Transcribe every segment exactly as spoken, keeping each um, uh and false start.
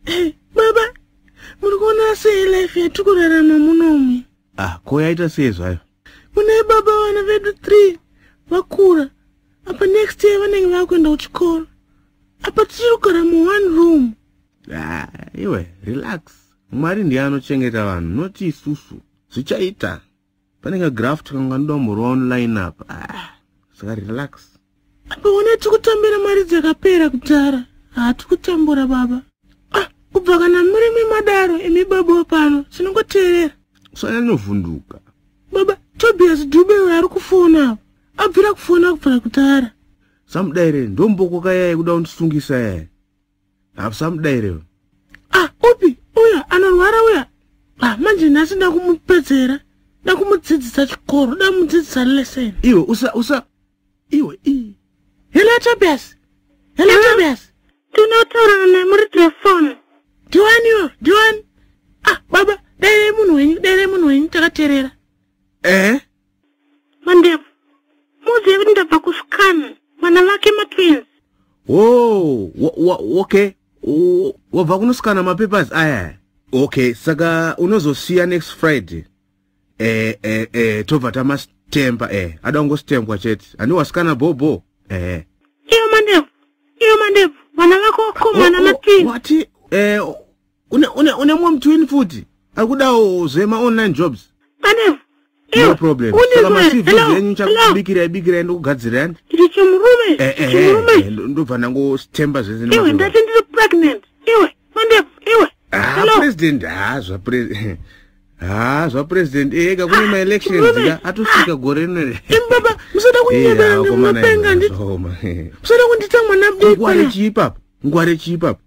Hey, baba, murikona sei life yetu kurarama munomu. Ah, ko yaita sei zvayo. Mune baba vana vedu three vakura. Apa next year vanenge vakuenda kuchikoro. Apa tiri kugara mu one room. Ah, iwe, relax. Mwari ndiye anochengeta vanhu, noti isusu. Zvichaita. Panenge graft kanganoda murwa online apa. Ah, saka relax. Apa one tikutambira mari dzakapera kudhara. Hatikutambura baba. Ah, kubva kana muri mimadaro emibaba pano, sinongoteerera. Usanyanovhunduka. Baba, Tobias Dube ari kufona. Abvira kufona kubva kudhara. Samudaire ndomboko kaya kuda kundisungisa yaya. Apa samudaire. Ah, upi, uya anorwara uya. Ah, manje nhasi ndakumupedzera. Ndakumudzidzisa chikoro, ndamudzidzisa lesson. Iwe usa usa iwe i. Hello Tobias. Hello Tobias. Tinotaura nemuri telefoni. Diwani yo, diwani. Ah, baba, dai munhu wenyu, dai munhu wenyu takateerera. Eh? Mandevu. Muzi kuti ndabva kuscan. Mwana vake ma-twins. Oh, okay. Wabva kunoscan mapapers aya. Okay, saka unozosiya next Friday. Eh eh eh tovata mastempa eh. Ada ungostempwa chete. Ani wascana bobo. Eh. Iyo mandevu. Iyo mandevu. Mwana vako komana ma-twins. What? Eh une une une mom twin futhi. Akudawo zema online jobs. Mandevu. No problem. Saka masivi yenyu chakubikira bikira ndokugadzira ndi. Ndiri chimurume. Eh eh. Ndobva nango stempa zvese nema. Iwe ndati ndiri pregnant. Iwe mandevu. Iwe. Ah, president. Ah, zva president. Ah, zva president. Ega kune ma elections ya atosvika gore rino. Imbaba, musada kunyebera ngemapenga ndi. Musada kundita mwana mdiki. Ngware chipapa. Ngware chipapa.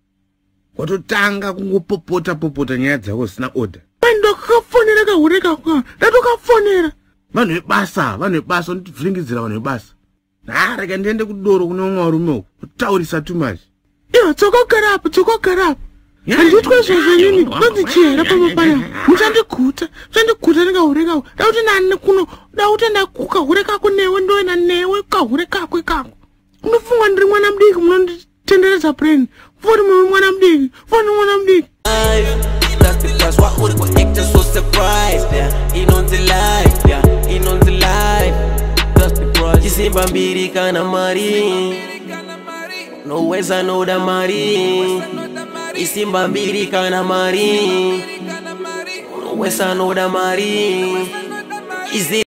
Watotanga kungopopota popota nyaya dzako sina order. Ndakafonera kahureka kwa. Ndatokafonera. Vanhu vebasa, vanhu vebasa ndivhiringidzira vanhu vebasa. Ah, rega ndiende kudoro kune umwe varume uko. Kutaurisa too much. Iwe tsokogara apo, tsokogara apo. Handitwe zvezvenini, nondichera pamapaya. Muchandiguta, muchandiguta ndikahureka uko. Dauti nani kuno, dauti ndakukahureka kunewe ndoena newe kahureka kwe kako. Unofunga ndiri mwana mdiki munonditendereza brain. Foni mwana mdiki, foni mwana mdiki. That's because what would we act so surprised, yeah. In on the life, yeah. In on the life. That's because Kisimba mbiri kana mari. No ways I know the mari. Kisimba mbiri kana mari. No ways I know the mari. Is it